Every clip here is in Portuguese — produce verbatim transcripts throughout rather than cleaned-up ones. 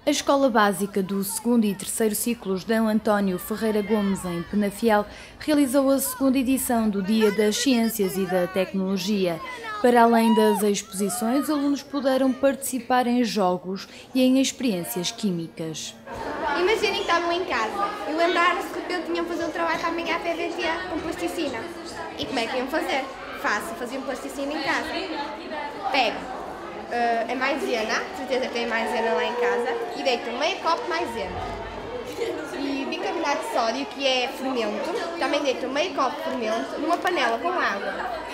A Escola Básica do segundo e terceiro ciclos Dom António Ferreira Gomes, em Penafiel, realizou a segunda edição do Dia das Ciências e da Tecnologia. Para além das exposições, alunos puderam participar em jogos e em experiências químicas. Imaginem que estavam em casa e lembraram-se que de repente tinham que fazer um trabalho para amanhã P V T com plasticina. E como é que iam fazer? Fácil, faziam plasticina em casa. Pegam uh, a maisena, certeza que tem maisena lá em casa, e deitam meio copo de maisena. E bicarbonato de sódio, que é fermento, também deitam meio copo de fermento numa panela com água.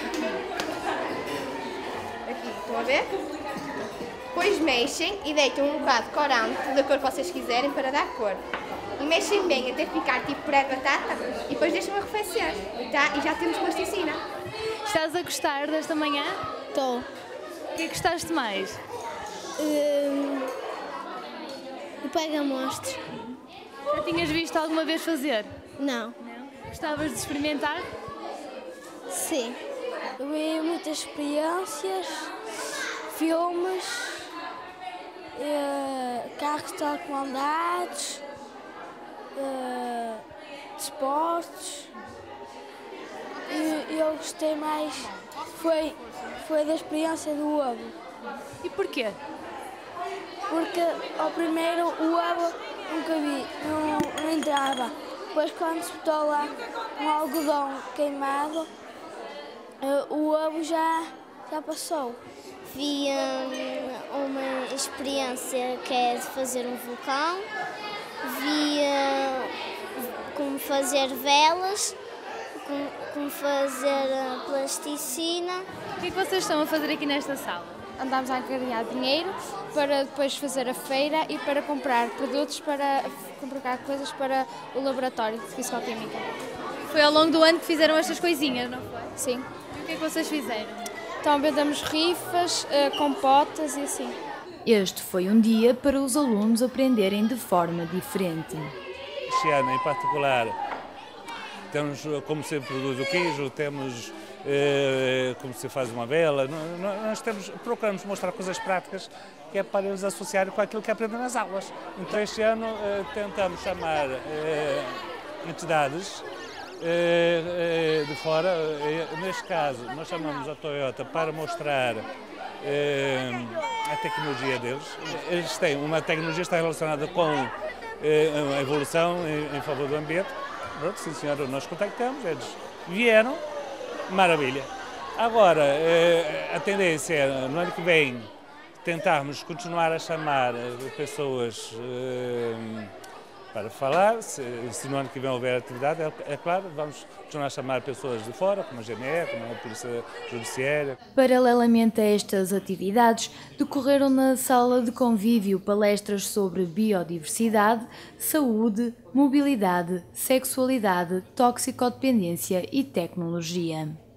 Aqui, estão a ver? Depois mexem e deitam um bocado de corante, da cor que vocês quiserem, para dar cor. E mexem bem até ficar tipo puré de batata e depois deixam arrefecer. E, tá, e já temos plasticina. Estás a gostar desta manhã? Estou. O que é que gostaste mais? Um, o pega-mostros. Já tinhas visto alguma vez fazer? Não. Não? Gostavas de experimentar? Sim. Eu vi muitas experiências, filmes, uh, carros telecomandados, uh, esportes. E eu gostei mais, foi, foi da experiência do ovo. E porquê? Porque ao primeiro o ovo nunca vi, não, não entrava. Depois quando se botou lá um algodão queimado, o ovo já, já passou. Vi um, uma experiência que é de fazer um vulcão, vi uh, como fazer velas, como, como fazer uh, plasticina. O que é que vocês estão a fazer aqui nesta sala? Andámos a ganhar dinheiro para depois fazer a feira e para comprar produtos, para comprar coisas para o laboratório de Fisicoquímica. Foi ao longo do ano que fizeram estas coisinhas, não foi? Sim. E o que é que vocês fizeram? Então vendemos rifas, compotas e assim. Este foi um dia para os alunos aprenderem de forma diferente. Este ano em particular temos como se produz o queijo, temos eh, como se faz uma vela, nós temos, procuramos mostrar coisas práticas que é para eles associarem com aquilo que aprendem nas aulas. Então este ano eh, tentamos chamar eh, entidades eh, eh, de fora, eh, neste caso nós chamamos a Toyota para mostrar eh, a tecnologia deles. Eles têm uma tecnologia que está relacionada com eh, a evolução em, em favor do ambiente. Pronto, sim senhor, nós contactamos, eles vieram, maravilha. Agora, a tendência é, no ano que vem, tentarmos continuar a chamar pessoas para falar, se, se no ano que vem houver atividade, é, é claro, vamos continuar a chamar pessoas de fora, como a G N E, como a Polícia Judiciária. Paralelamente a estas atividades, decorreram na sala de convívio palestras sobre biodiversidade, saúde, mobilidade, sexualidade, toxicodependência e tecnologia.